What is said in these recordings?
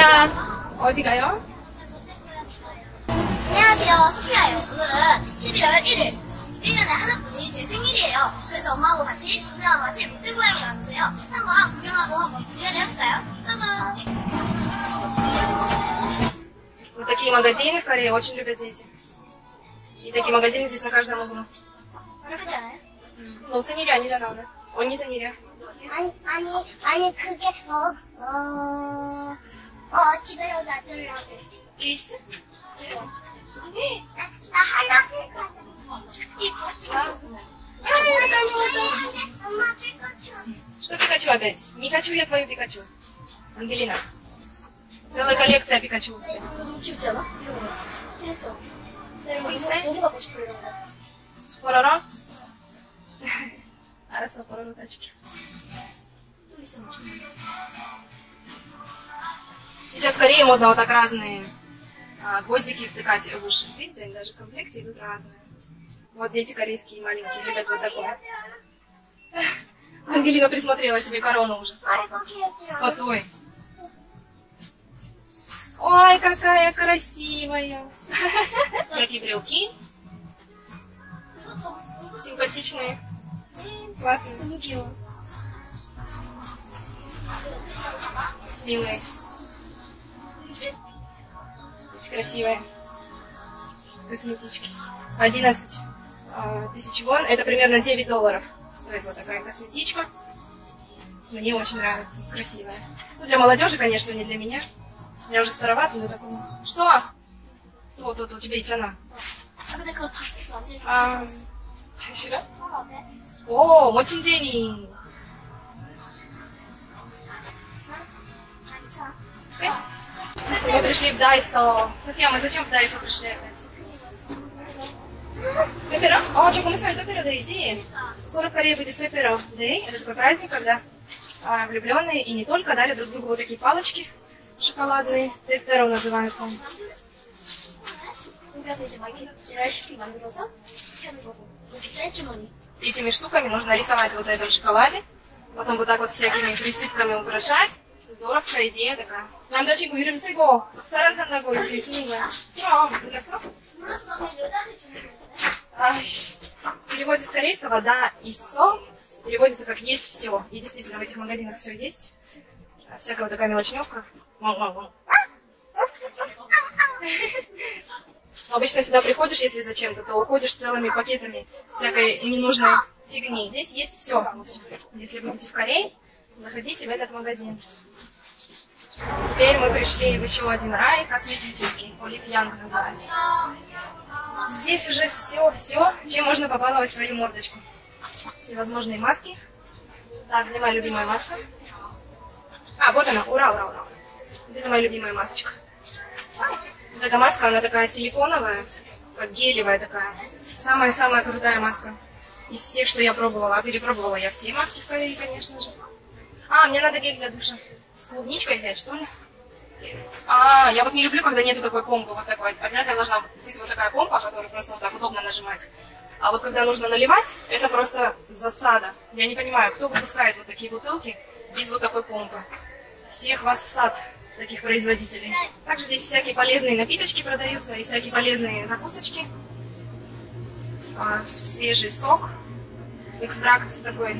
소피야, 어디 가요? 안녕하세요, 소피아예요. 오늘은 11월 1일. 1년에 하나뿐인 제 생일이에요. 그래서 엄마하고 같이 동생하고 같이 롯데고양이 왔는데요. 한번 구경하고 한번 구경을 해볼까요? 짜잔! Вот такие магазины в Корее очень любят дети. И такие магазины здесь на каждом углу. 그렇지 않아요? 너 생일이 아니잖아, 오늘. 언니 생일이야. 아니, 그게, 집에 놔두려고. 케이스? 나 하나 필 거야. 엄마 필 Что Пикачу опять? Не хочу я твою Пикачу. Ангелина. Целая коллекция Пикачу у тебя. 너무 귀엽지 않아? 그랬죠. 글쎄? 너무 갖고 싶어, 이런 거. Пороро? 알았어, Пороро зайчики. 또 있어, 엄청. Сейчас в Корее модно вот так разные гвоздики втыкать в уши. Видите, они даже в комплекте идут разные. Вот дети корейские маленькие любят вот такое. Ангелина присмотрела себе корону уже. 아이고, 귀엽죠. С фатой. Ой, какая красивая. Всякие брелки. Симпатичные. Классные. Милые. Эти красивые косметички. 11 тысяч вон. Это примерно $9 стоит вот такая косметичка. Мне очень нравится. Красивая. Ну, для молодежи, конечно, не для меня. Я уже старовата, но такого. Что? То, у тебя 있잖아. 아, 근데 그거 다 썼어. 언제 싫어? 하나 어때? О, 멋진 제니. 괜찮아. Мы пришли в Дайсо. София, мы зачем в Дайсо пришли опять? Пепперо? О, что, мы с вами Пепперо Дэй. Скоро в Корее будет Пепперо Дэй. Это такой праздник, когда влюбленные и не только дарят друг другу вот такие палочки шоколадные. Пепперо называются. 그래서 이제 막 이렇게 쉽게 만들어서 이렇게 하는 거고. 이렇게 짤주머니. Этими штуками нужно рисовать вот на этом шоколаде. Потом вот так вот всякими присыпками украшать. Здоровская идея такая. 남자친구 이름 쓰고 사랑한다고 이렇게 쓰는 거야. 그럼, 몰랐어? 몰랐어. 그냥 여자한테 주는 건데. Ай, в переводе с корейского «да» и «со» переводится как «есть все». И действительно в этих магазинах все есть. Всякая вот такая мелочневка. Обычно сюда приходишь, если зачем-то, то уходишь целыми пакетами всякой ненужной фигни. Здесь есть все. Если будете в Корее, заходите в этот магазин. Теперь мы пришли в еще один рай косметический. Олив Янг называется. Здесь уже все, чем можно побаловать свою мордочку. Всевозможные маски. Так, где моя любимая маска? А, вот она, ура. Вот это моя любимая масочка. Вот эта маска, она такая силиконовая, как гелевая такая. Самая-самая крутая маска из всех, что я пробовала. А перепробовала я все маски в Корее, конечно же. А, мне надо гель для душа. С клубничкой взять, что ли? А, я вот не люблю, когда нету такой помпы, вот такой. Обязательно должна быть вот такая помпа, которую просто вот так удобно нажимать. А вот когда нужно наливать, это просто засада. Я не понимаю, кто выпускает вот такие бутылки без вот такой помпы. Всех вас в сад, таких производителей. Также здесь всякие полезные напиточки продаются и всякие полезные закусочки. Свежий сок, экстракт такой.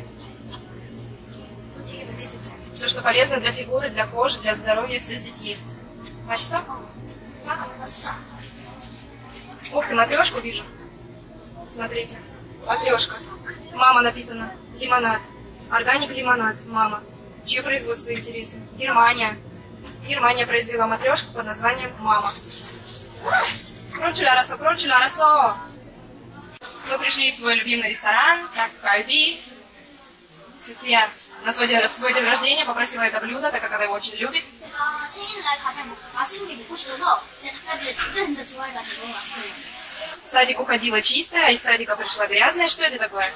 Видите? Все, что полезно для фигуры, для кожи, для здоровья, все здесь есть. 맛있어? Ух ты, матрешку вижу. Смотрите, матрешка. Мама написано. Лимонад. Органик лимонад. Мама. Чье производство, интересно? Германия. Германия произвела матрешку под названием «Мама». Прочулярасо. Мы пришли в свой любимый ресторан, так Скайби. София на свой день рождения попросила это блюдо, так как она его очень любит. 생일날 가장 맛있는 게 먹고 싶어서 제가 닭갈비를 진짜 좋아해가지고 왔어요. В садик уходила чистая, а из садика пришла грязная. Что это такое?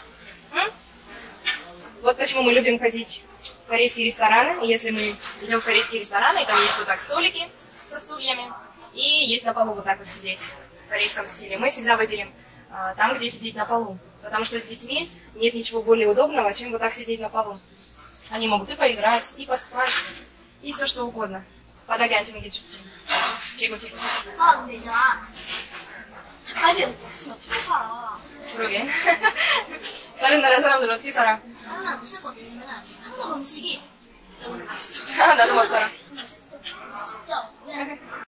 Вот почему мы любим ходить в корейские рестораны. Если мы идем в корейские рестораны, там есть вот так столики со стульями, и есть на полу вот так вот сидеть в корейском стиле. Мы всегда выберем там, где сидеть на полу. Потому что с детьми нет ничего более удобного, чем вот так сидеть на полу. Они могут и поиграть, и поспать, и все что угодно. 바닥에 앉는 게 춥지. 지고. 아, 근데 있잖아. 닭갈비 없으면 어떻게 살아? 그러게. 다른 나라 사람들 어떻게 살아? 다른 나라 못 살 것 같아. 왜냐면 한국 음식이 너무 맛있어. 나도 못 살아. 진짜 그냥